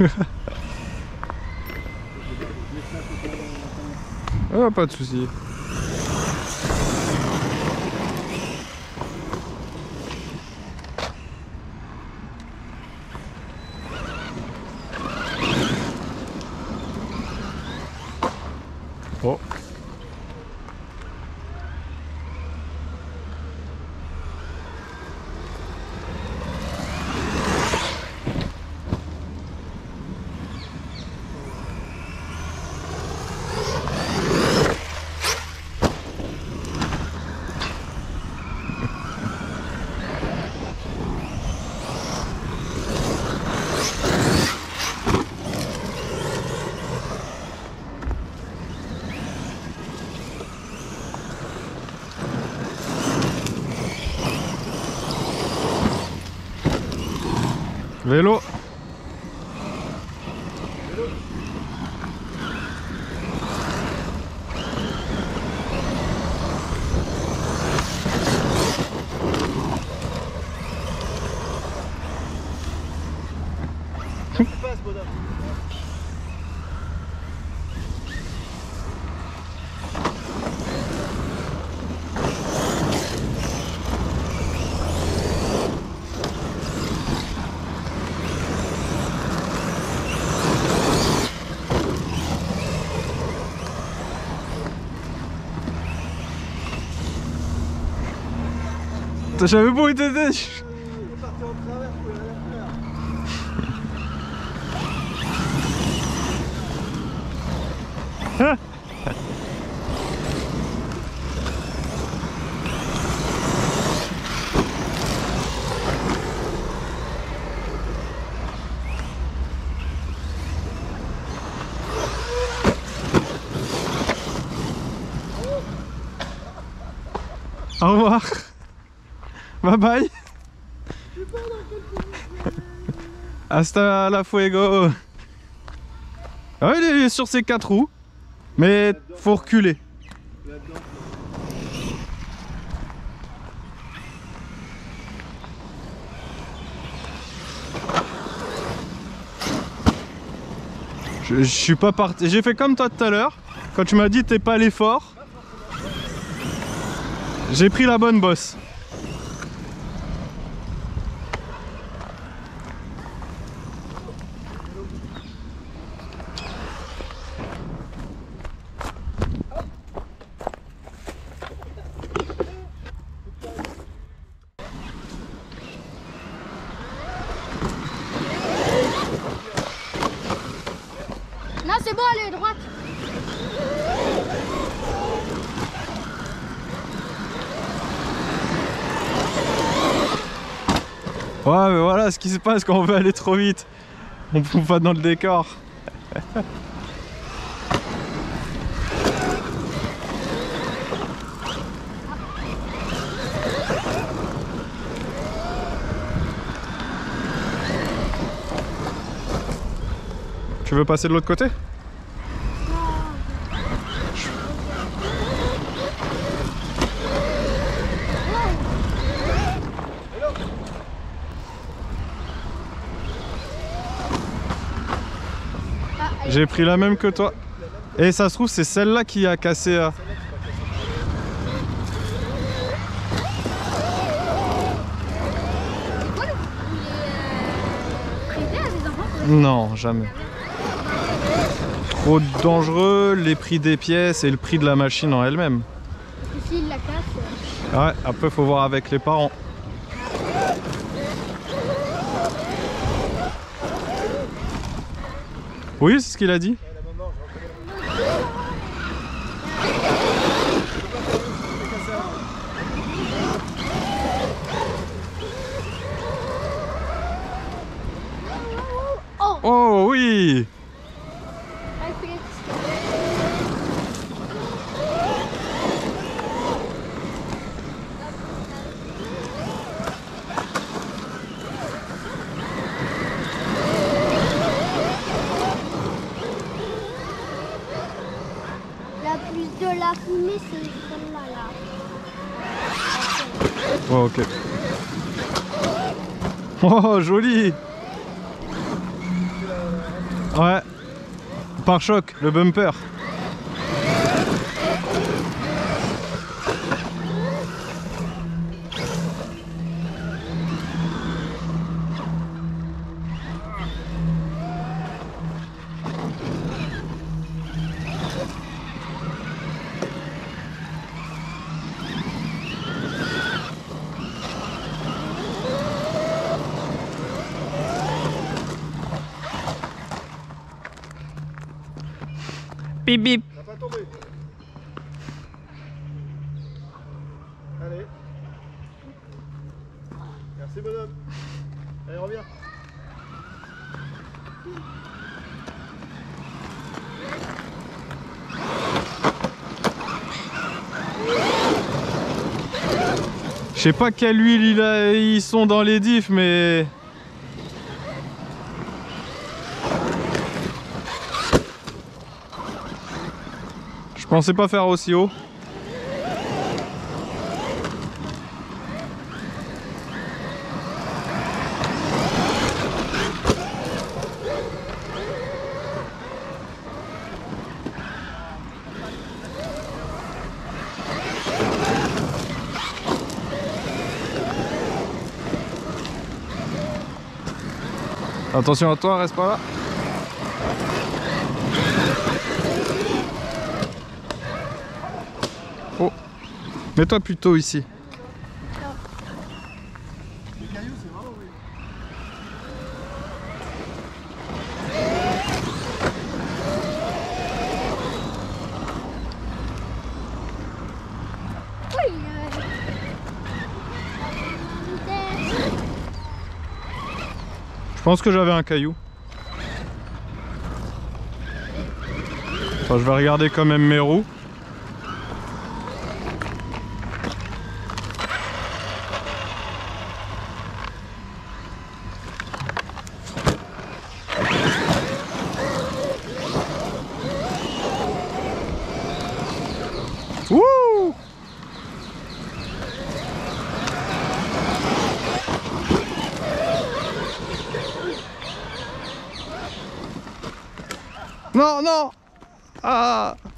Oh, pas de soucis. Oh. Vélo. Je savais pas où t'étais. On est parti en travers, faut rien faire. Au revoir. Bye bye. Hasta la fuego. Ah, il est sur ses 4 roues, mais faut reculer. Je suis pas parti. J'ai fait comme toi tout à l'heure. Quand tu m'as dit t'es pas allé fort, j'ai pris la bonne bosse. Non, c'est bon, allez, droite. Ouais, mais voilà ce qui se passe quand on veut aller trop vite. On va dans le décor. Tu veux passer de l'autre côté? J'ai pris la même que toi. Et ça se trouve, c'est celle-là qui a cassé. Non, jamais. Trop dangereux, les prix des pièces et le prix de la machine en elle-même. S'il la casse. Ouais, après faut voir avec les parents. Oui, c'est ce qu'il a dit. Oh oui. La plus de la fumée, c'est celle-là. Là. Oh, ok. Oh, joli. Ouais. Pare-choc, le bumper. Bip bip. On va pas tomber. Allez. Merci bonhomme. Allez, reviens. Je sais pas quelle huile ils sont dans les diffs, mais... Je pensais pas faire aussi haut. Attention à toi, reste pas là. Oh, mets-toi plutôt ici. Les cailloux, c'est vraiment oui. Oui, Je pense que j'avais un caillou. Enfin, je vais regarder quand même mes roues. Wouh! Non, non! Ah!